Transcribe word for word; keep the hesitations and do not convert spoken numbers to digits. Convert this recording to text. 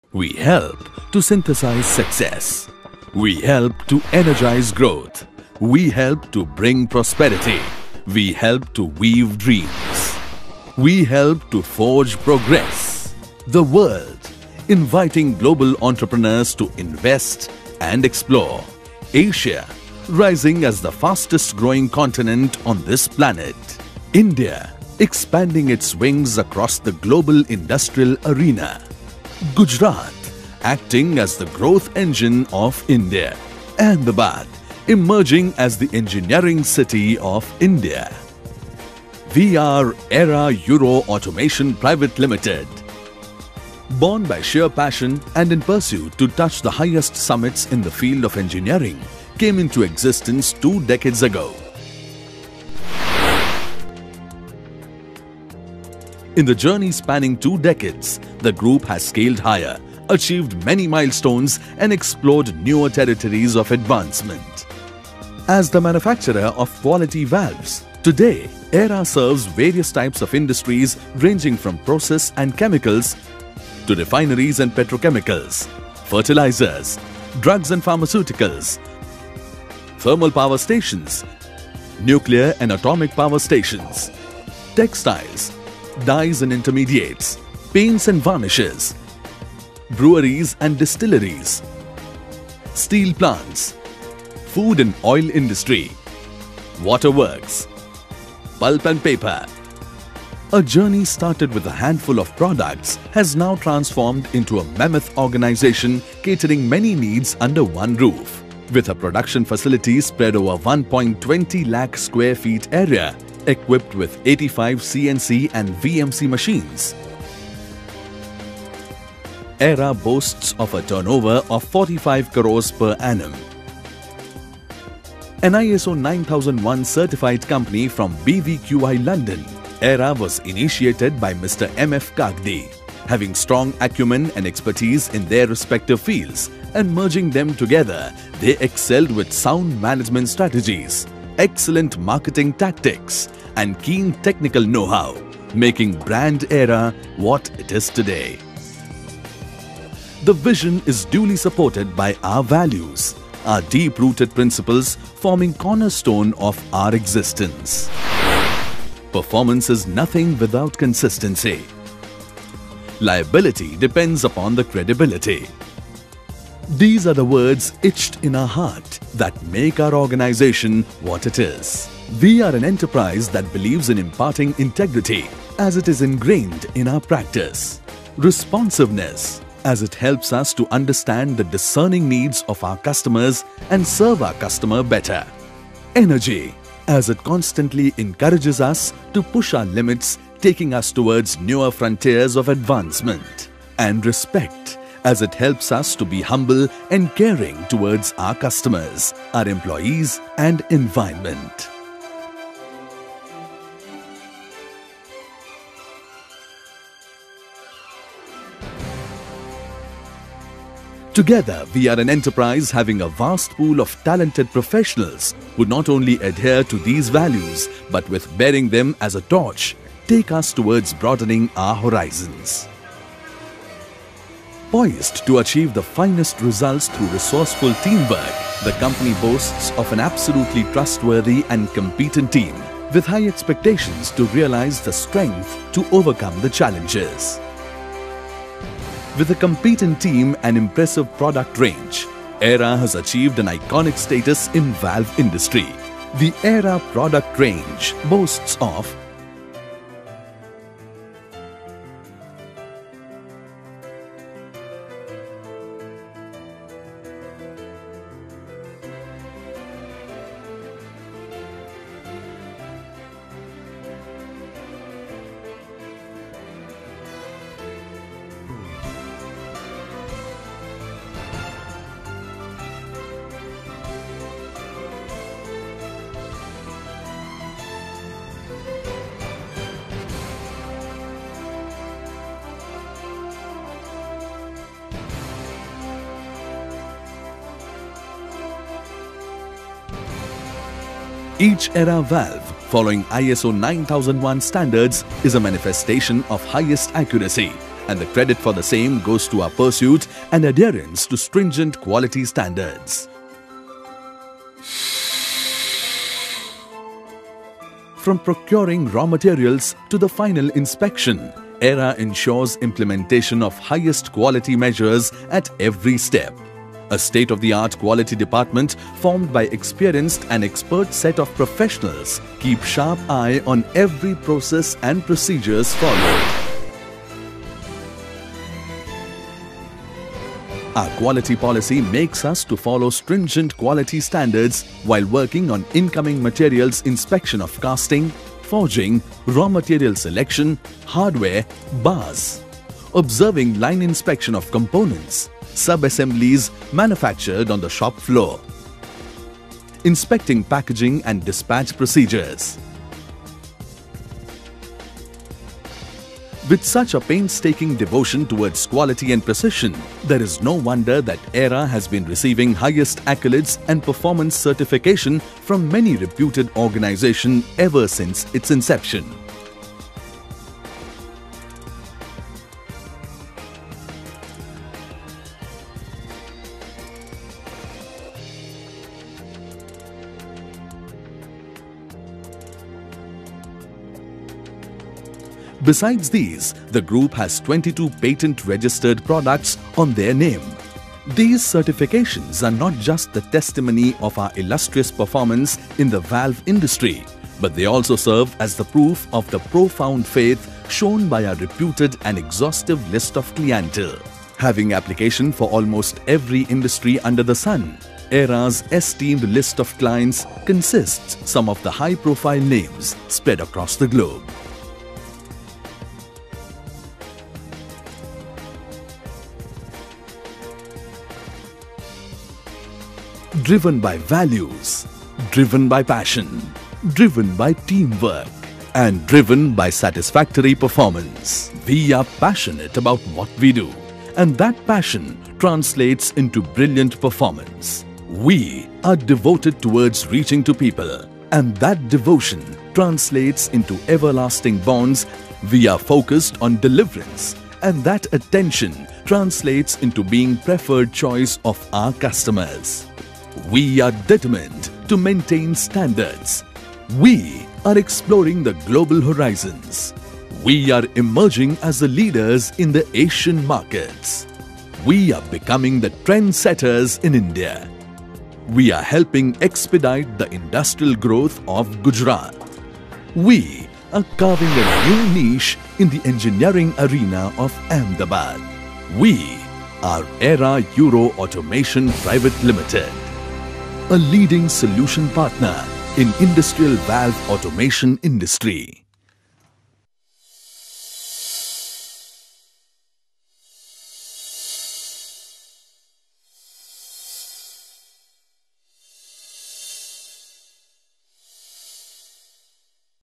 We help to synthesize success. We help to energize growth. We help to bring prosperity. We help to weave dreams. We help to forge progress. The world, inviting global entrepreneurs to invest and explore. Asia, rising as the fastest growing continent on this planet. India, expanding its wings across the global industrial arena. Gujarat, acting as the growth engine of India. Ahmedabad, emerging as the engineering city of India. We are Era Euro Automation Private Limited. Born by sheer passion and in pursuit to touch the highest summits in the field of engineering, came into existence two decades ago. In the journey spanning two decades, the group has scaled higher, achieved many milestones and explored newer territories of advancement. As the manufacturer of quality valves, today Era serves various types of industries ranging from process and chemicals to refineries and petrochemicals, fertilizers, drugs and pharmaceuticals, thermal power stations, nuclear and atomic power stations, textiles, dyes and intermediates, paints and varnishes, breweries and distilleries, steel plants, food and oil industry, waterworks, pulp and paper. A journey started with a handful of products has now transformed into a mammoth organization catering many needs under one roof. With a production facility spread over one point two zero lakh square feet area, equipped with eighty-five C N C and V M C machines. Era boasts of a turnover of forty-five crores per annum. An I S O nine thousand one certified company from B V Q I London, Era was initiated by Mister M F Kagdi. Having strong acumen and expertise in their respective fields and merging them together, they excelled with sound management strategies, excellent marketing tactics and keen technical know-how, making brand Era what it is today. The vision is duly supported by our values, our deep-rooted principles forming cornerstone of our existence. Performance is nothing without consistency. Liability depends upon the credibility. These are the words etched in our heart that make our organization what it is. We are an enterprise that believes in imparting integrity as it is ingrained in our practice. Responsiveness, as it helps us to understand the discerning needs of our customers and serve our customer better. Energy, as it constantly encourages us to push our limits, taking us towards newer frontiers of advancement. And respect, as it helps us to be humble and caring towards our customers, our employees and environment. Together, we are an enterprise having a vast pool of talented professionals who not only adhere to these values, but with bearing them as a torch, take us towards broadening our horizons. Poised to achieve the finest results through resourceful teamwork, the company boasts of an absolutely trustworthy and competent team with high expectations to realize the strength to overcome the challenges. With a competent team and impressive product range, Era has achieved an iconic status in valve industry. The Era product range boasts of Each Era valve, following I S O nine thousand one standards, is a manifestation of highest accuracy and the credit for the same goes to our pursuit and adherence to stringent quality standards. From procuring raw materials to the final inspection, ERA ensures implementation of highest quality measures at every step. A state-of-the-art quality department formed by experienced and expert set of professionals keep sharp eye on every process and procedures followed. Our quality policy makes us to follow stringent quality standards while working on incoming materials inspection of casting, forging, raw material selection, hardware, bars, observing line inspection of components, sub-assemblies manufactured on the shop floor, inspecting packaging and dispatch procedures. With such a painstaking devotion towards quality and precision, there is no wonder that ERA has been receiving highest accolades and performance certification from many reputed organizations ever since its inception. Besides these, the group has twenty-two patent-registered products on their name. These certifications are not just the testimony of our illustrious performance in the valve industry, but they also serve as the proof of the profound faith shown by our reputed and exhaustive list of clientele. Having application for almost every industry under the sun, ERA's esteemed list of clients consists some of the high-profile names spread across the globe. Driven by values, driven by passion, driven by teamwork, and driven by satisfactory performance. We are passionate about what we do, and that passion translates into brilliant performance. We are devoted towards reaching to people, and that devotion translates into everlasting bonds. We are focused on deliverance, and that attention translates into being preferred choice of our customers. We are determined to maintain standards. We are exploring the global horizons. We are emerging as the leaders in the Asian markets. We are becoming the trendsetters in India. We are helping expedite the industrial growth of Gujarat. We are carving a new niche in the engineering arena of Ahmedabad. We are ERA Euro Automation Private Limited, a leading solution partner in industrial valve automation industry.